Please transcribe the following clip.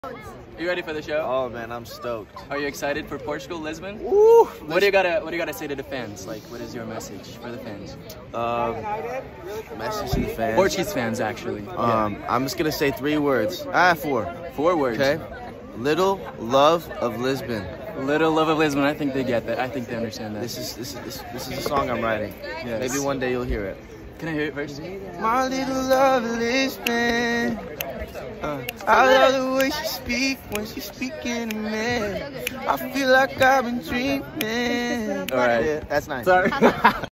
Are you ready for the show? Oh man, I'm stoked. Are you excited for Portugal, Lisbon? Woo! What do you gotta say to the fans? Like, what is your message for the fans? Message to the fans. Portuguese fans, actually. I'm just gonna say 3 words. Four. 4 words. Okay. Little Love of Lisbon. Little Love of Lisbon. I think they get that. I think they understand that. This is a song I'm writing. Yes. Maybe one day you'll hear it. Can I hear it first? My little love of Lisbon. I love the way she speak when she's speaking to me. I feel like I've been dreaming. All right. Yeah, that's nice. Sorry.